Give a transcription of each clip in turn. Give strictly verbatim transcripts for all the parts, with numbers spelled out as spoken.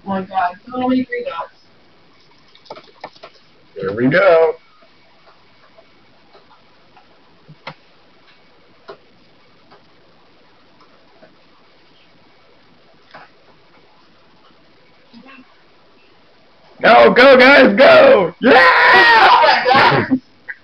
Oh my god, so many green dots. Here we go. Go, go, guys, go! Yeah! Oh my god!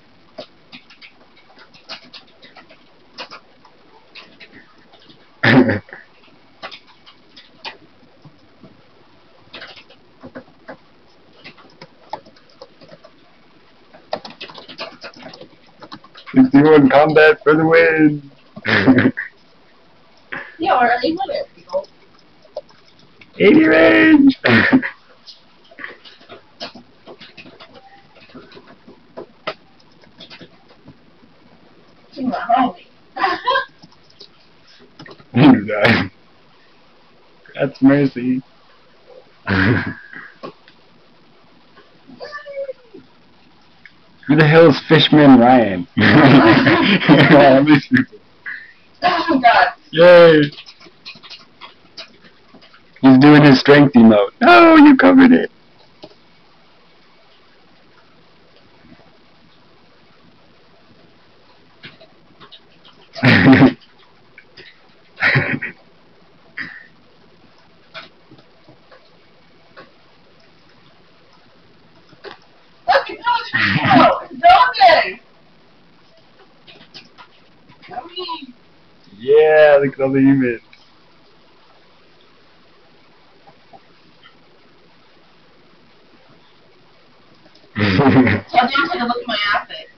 sixty-one combat for the win! You already won it, people. eighty range! She's my homie. You died. That's mercy. Who the hell is Fishman Ryan? All these people. Oh god. Yay! He's doing his strength emote. No, you covered it. Look, it's no, it's Dante! Yummy! Yeah, look at all the emotes. So I didn't take a look at my outfit.